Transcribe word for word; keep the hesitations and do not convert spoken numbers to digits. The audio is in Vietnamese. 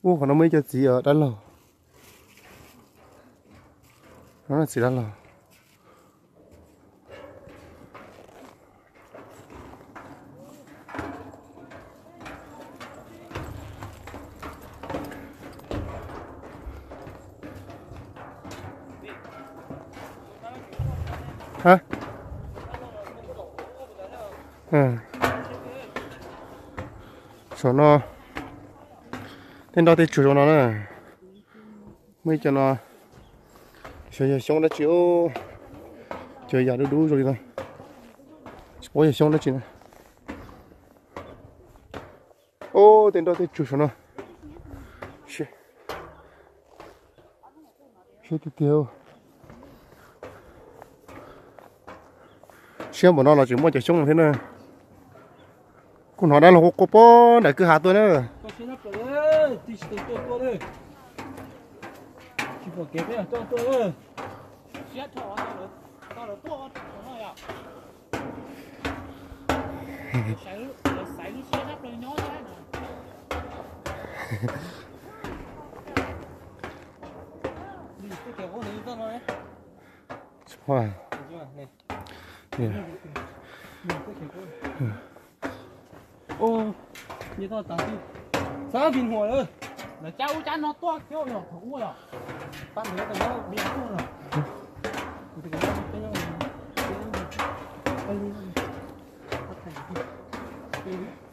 ô còn nó mới cho gì ở đan lò nó là gì đan lò hả ừ số nó tên đó thì chủ cho nó nè mấy cho nó chơi xong nó chịu chơi giờ đủ đủ rồi thôi ôi xong nó chỉ nè ô tên đó thì chủ cho nó shit shit cái tiêu xem bọn nó là chỉ mua chạy xong thế này con họ đã là hộp bó để cứ hạ tôi nữa wow ô như tao tao đi sao bình hồi ơi là cháu chán nó to kéo nhỏ thủ rồi bạn thấy tao nó bị áo rồi thì cái cái nó cái nó cái nó